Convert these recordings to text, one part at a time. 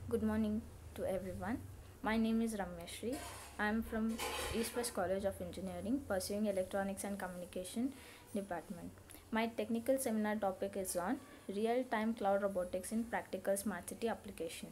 Good morning to everyone. My name is Ramyashri. I am from East West College of Engineering, pursuing Electronics and Communication Department. My technical seminar topic is on real-time cloud robotics in practical smart city application.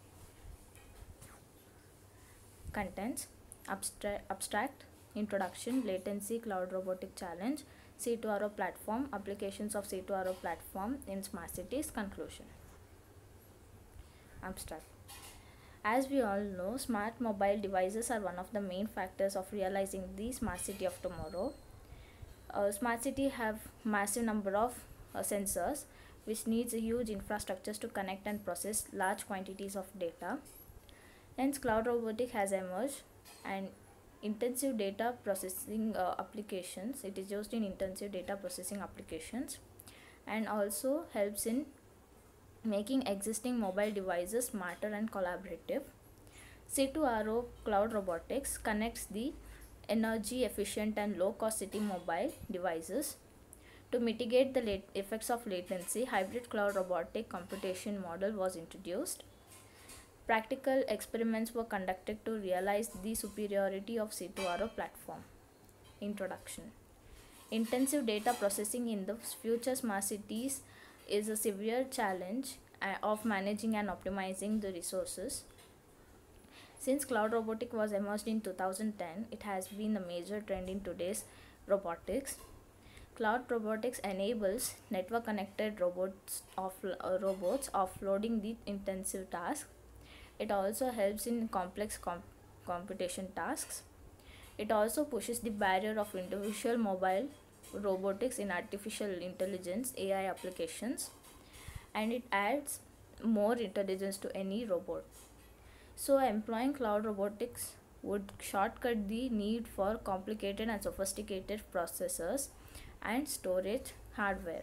Contents: abstract, introduction, latency, cloud robotic challenge, C2RO platform, applications of C2RO platform in smart cities, conclusion. Abstract. As we all know, smart mobile devices are one of the main factors of realizing the smart city of tomorrow. Smart city have massive number of sensors which needs a huge infrastructures to connect and process large quantities of data. Hence, cloud robotic has emerged and intensive data processing applications. It is used in intensive data processing applications and also helps in making existing mobile devices smarter and collaborative. C2RO Cloud Robotics connects the energy efficient and low cost city mobile devices. To mitigate the effects of latency, hybrid cloud robotic computation model was introduced. Practical experiments were conducted to realize the superiority of C2RO platform. Introduction. Intensive data processing in the future smart cities is a severe challenge of managing and optimizing the resources. Since cloud robotic was emerged in 2010, it has been a major trend in today's robotics. Cloud robotics enables network connected robots offloading the intensive tasks. It also helps in complex computation tasks. It also pushes the barrier of individual mobile robotics in artificial intelligence AI applications, and it adds more intelligence to any robot. So employing cloud robotics would shortcut the need for complicated and sophisticated processors and storage hardware.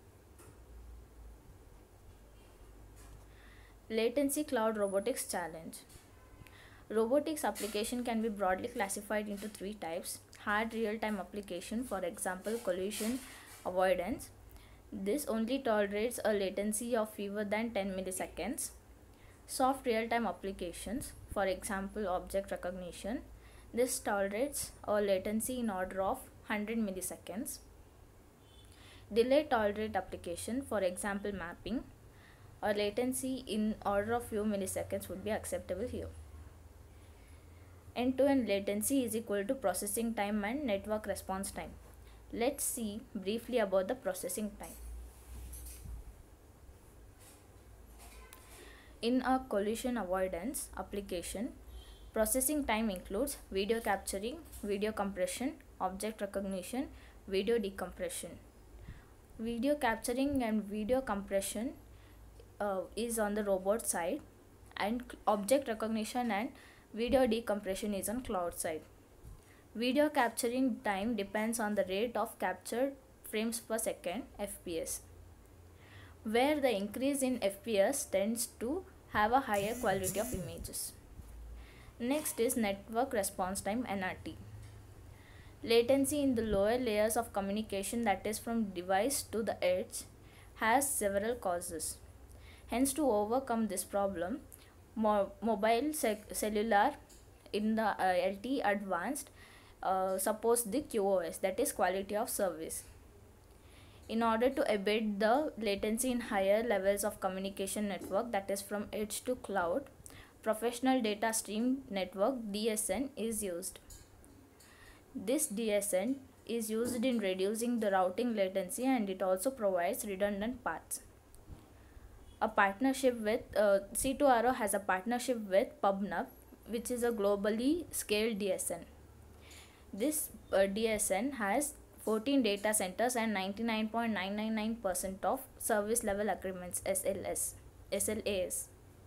Latency cloud robotics challenge. Robotics application can be broadly classified into three types. Hard real-time application, for example collision avoidance. This only tolerates a latency of fewer than 10 milliseconds. Soft real-time applications, for example object recognition. This tolerates a latency in order of 100 milliseconds. Delay tolerate application, for example mapping. A latency in order of few milliseconds would be acceptable here. End-to-end latency is equal to processing time and network response time. Let's see briefly about the processing time. In a collision avoidance application, processing time includes video capturing, video compression, object recognition, video decompression. Video capturing and video compression is on the robot side, and object recognition and video decompression is on cloud side. Video capturing time depends on the rate of captured frames per second (FPS), where the increase in FPS tends to have a higher quality of images. Next is network response time (NRT). Latency in the lower layers of communication, that is from device to the edge, has several causes. Hence, to overcome this problem, mobile cellular in the LTE advanced supports the QoS, that is quality of service. In order to abate the latency in higher levels of communication network, that is from edge to cloud, professional data stream network DSN is used. This DSN is used in reducing the routing latency, and it also provides redundant paths. A partnership with C2RO has a partnership with PubNub, which is a globally scaled DSN. This DSN has 14 data centers and 99.999% of service level agreements SLAs.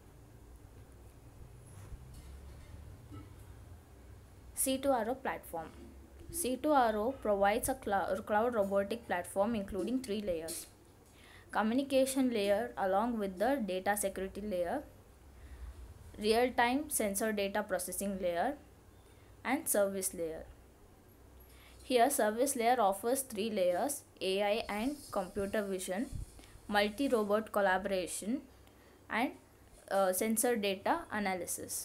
C2RO platform. C2RO provides a cloud robotic platform including three layers: communication layer along with the data security layer, real-time sensor data processing layer, and service layer. Here service layer offers three layers: AI and computer vision, multi-robot collaboration, and sensor data analysis.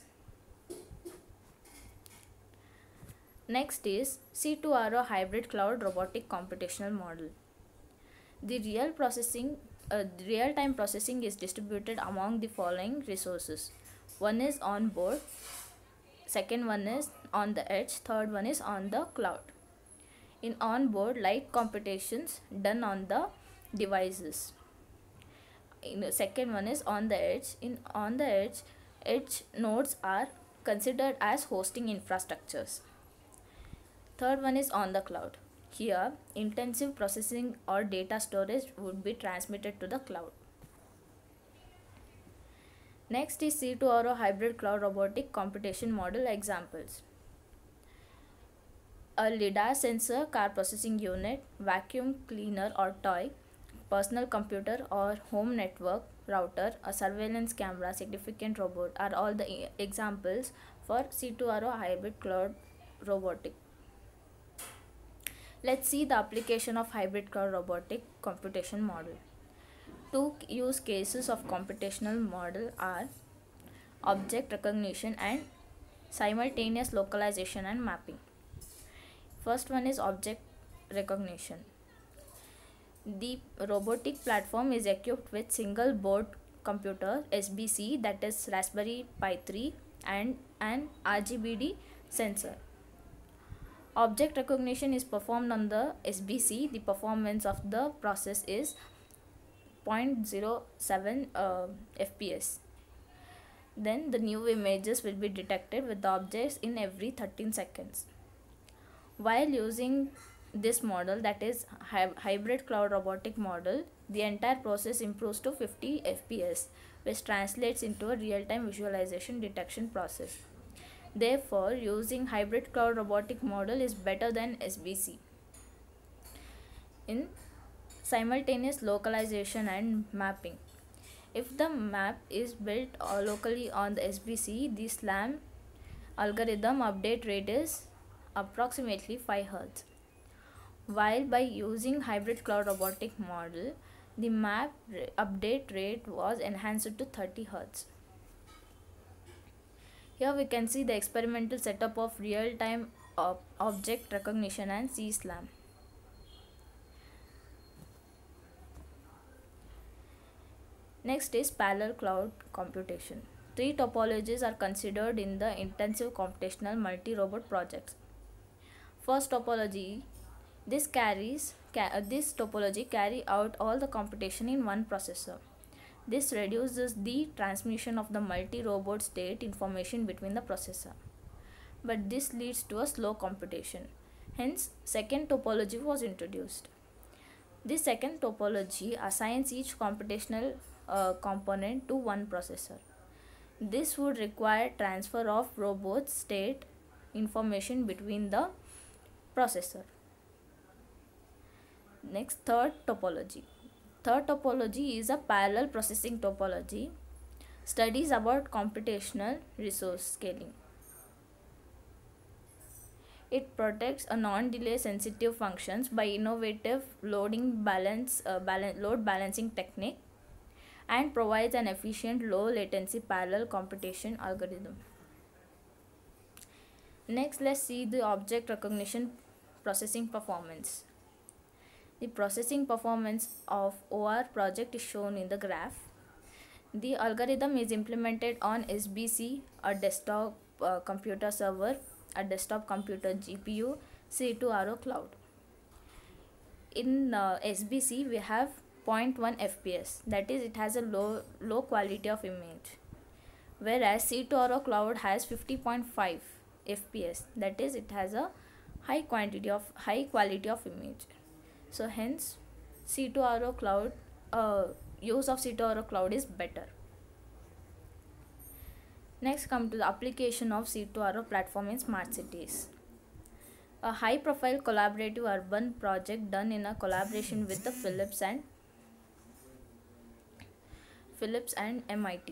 Next is C2RO hybrid cloud robotic computational model. The real-time processing is distributed among the following resources. One is on board, second one is on the edge, third one is on the cloud. In on board, light computations done on the devices. In the second one is on the edge. In on the edge nodes are considered as hosting infrastructures. Third one is on the cloud. Here, intensive processing or data storage would be transmitted to the cloud. Next is C2RO hybrid cloud robotic computation model examples. A LiDAR sensor, car processing unit, vacuum cleaner or toy, personal computer or home network router, a surveillance camera, significant robot are all the examples for C2RO hybrid cloud robotic. Let's see the application of hybrid cloud robotic computation model. Two use cases of computational model are object recognition and simultaneous localization and mapping. First one is object recognition. The robotic platform is equipped with single board computer SBC, that is Raspberry Pi 3, and an RGBD sensor. Object recognition is performed on the SBC. The performance of the process is 0.07 FPS. Then the new images will be detected with the objects in every 13 seconds. While using this model, that is hybrid cloud robotic model, the entire process improves to 50 FPS, which translates into a real-time visualization detection process. Therefore, using hybrid cloud robotic model is better than SBC. In simultaneous localization and mapping, if the map is built locally on the SBC, the SLAM algorithm update rate is approximately 5 Hz. While by using hybrid cloud robotic model, the map update rate was enhanced to 30 Hz. Here we can see the experimental setup of real-time object recognition and CSLAM. Next is parallel cloud computation. Three topologies are considered in the intensive computational multi-robot projects. First topology, this topology carry out all the computation in one processor. This reduces the transmission of the multi-robot state information between the processor. But this leads to a slow computation. Hence, second topology was introduced. This second topology assigns each computational component to one processor. This would require transfer of robot state information between the processor. Next, third topology. Third topology is a parallel processing topology. Studies about computational resource scaling. It protects a non-delay sensitive functions by innovative load balancing technique and provides an efficient low latency parallel computation algorithm. Next, let's see the object recognition processing performance. The processing performance of OR project is shown in the graph. The algorithm is implemented on SBC, a desktop computer server, a desktop computer GPU, C2RO cloud. In SBC, we have 0.1 FPS, that is, it has a low quality of image, whereas C2RO cloud has 50.5 FPS, that is, it has a high quality of image. So hence, C2RO cloud use of C2RO cloud is better. Next, come to the application of C2RO platform in smart cities. A high-profile collaborative urban project done in a collaboration with the Philips and MIT.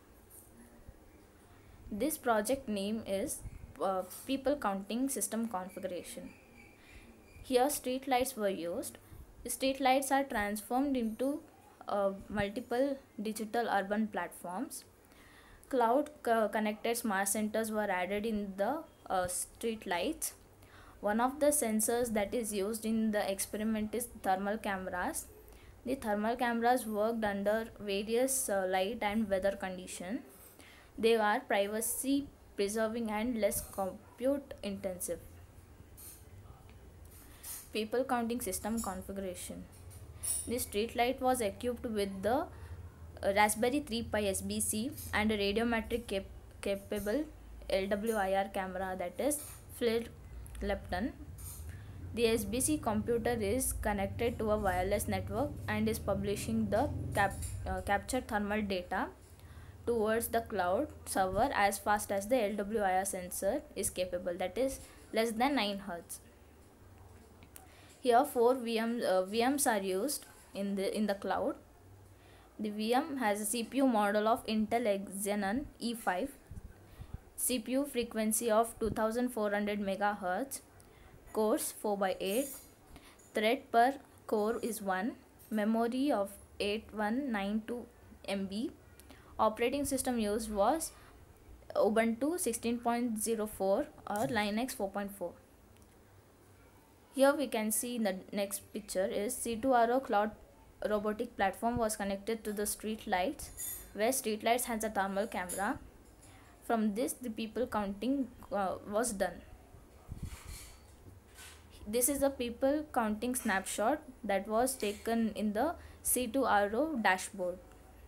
This project name is People Counting System Configuration. Here, street lights were used. Street lights are transformed into multiple digital urban platforms. Connected smart sensors were added in the street lights. One of the sensors that is used in the experiment is thermal cameras. The thermal cameras worked under various light and weather conditions. They are privacy preserving and less compute intensive. People counting system configuration. The street light was equipped with the Raspberry 3 Pi SBC and a radiometric capable LWIR camera, that is FLIR Lepton. The SBC computer is connected to a wireless network and is publishing the captured thermal data towards the cloud server as fast as the LWIR sensor is capable, that is less than 9 Hz. Here four VMs are used in the cloud. The VM has a CPU model of Intel Xenon E5, CPU frequency of 2400 MHz, cores 4x8, thread per core is 1, memory of 8192 MB. Operating system used was Ubuntu 16.04 or Linux 4.4. Here we can see in the next picture is C2RO cloud robotic platform was connected to the street lights, where street lights has a thermal camera. From this the people counting was done. This is a people counting snapshot that was taken in the C2RO dashboard.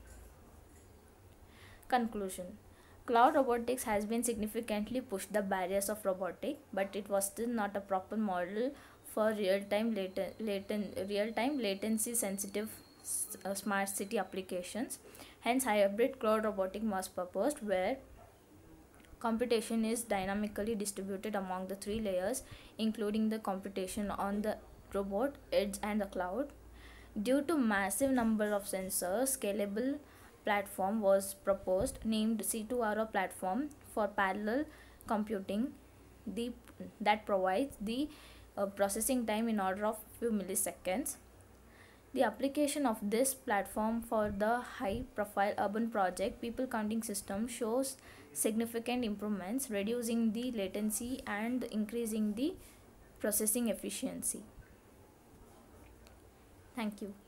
Conclusion. Cloud robotics has been significantly pushed the barriers of robotics, but it was still not a proper model for real-time latency sensitive smart city applications. Hence, hybrid cloud robotic was proposed, where computation is dynamically distributed among the three layers, including the computation on the robot, edge and the cloud. Due to massive number of sensors, scalable platform was proposed named C2RO platform for parallel computing that provides the processing time in order of few milliseconds. The application of this platform for the high profile urban project people counting system shows significant improvements, reducing the latency and increasing the processing efficiency. Thank you.